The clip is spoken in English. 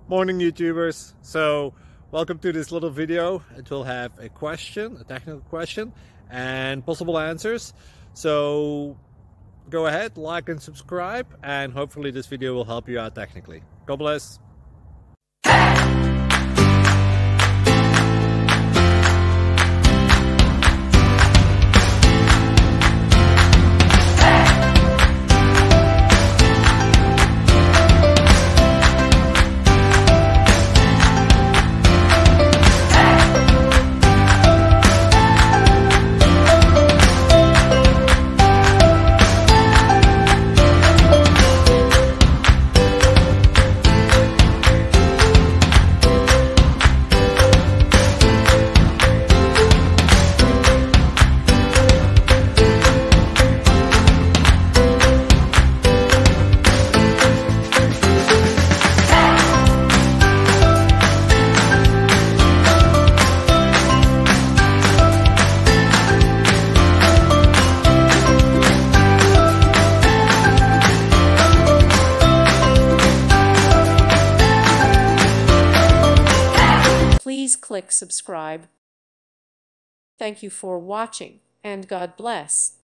Morning YouTubers. So welcome to this little video. It will have a question, a technical question, and possible answers. So go ahead, like and subscribe, and hopefully this video will help you out technically. God bless. Please click subscribe. Thank you for watching, and God bless.